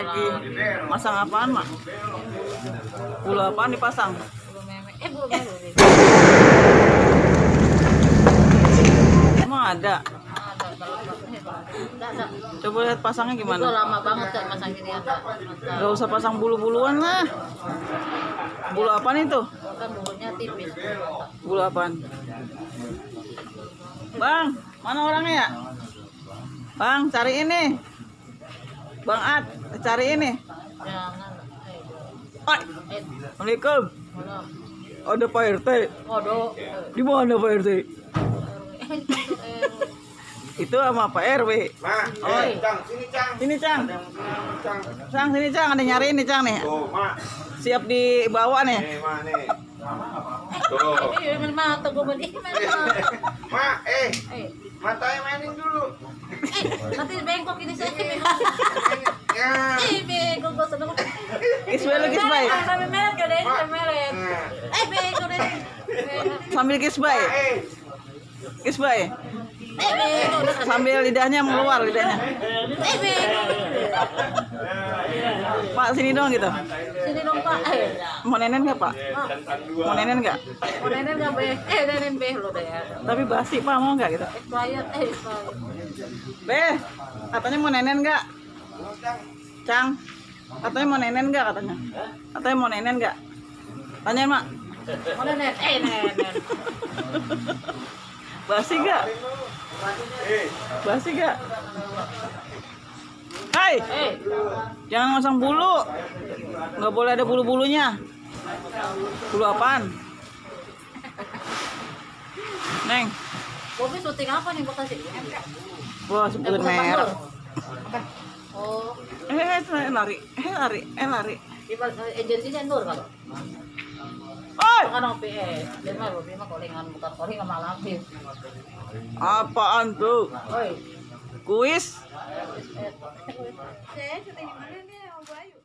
lagi. Masang apaan, Mak? Bulu apaan dipasang? Bulu memek. Bulu memek. Emang ada? Ada. Coba lihat pasangnya Udah gimana? lama banget kan masang ini ada. Gak usah pasang bulu-buluan lah. Bulu apaan itu? Kan bulunya tipis. Bulu apaan? Bang, mana orangnya ya? Bang, cari ini. Bang Ad, cari ini. Jangan. Oi, Assalamualaikum. Mana? Ada Pak RT. Waduh. Di mana Pak RT? Itu sama Pak RW. Mak, Oi. Cang, sini Cang. Sini, Cang. Cang. Cang, sini, Cang. Ada nyariin nih, Cang nih. Tuh, Mak. Siap dibawa nih. Nih, Mak nih. Tuh. Main mata gue beli. Mak, Eh, matanya mainin dulu. nanti bengkok ini saya. Ya. Bengkok gue seneng. Kisbay lu, Kisbay. Sampai meret gak deh, sampai meret. Nah. Bengkok deh. Sambil Kisbay. Kisbay. Bengkok. Sambil lidahnya mengeluar lidahnya. Bengkok. Pak, sini dong gitu. Sini dong Pak. Mau nenen nggak, Pak? Mau nenen nggak? Mau nenen nggak be? Nenen be lo deh. Tapi basi, Pak, mau nggak gitu? Expired, expired. Be, katanya mau nenen nggak? Cang, katanya mau nenen nggak katanya? Katanya mau nenen nggak? Tanyain, Mak. Mau nenen? Nenen. Basi nggak? Basi nggak? Hai, jangan masang bulu. Nggak boleh ada bulu-bulunya. Bulu apaan? Neng, Bobi syuting apa nih Bekasi? wah sebutin Bukan merek. Bandung. Oh, Lari. di agensinya Nur kalau. Oi, Kan OPS. Dia mah Bobi mah kolingan bukan kolingan malam sih. apaan tuh? Oi. Kuis? Saya syuting di mana nih sama Bayu?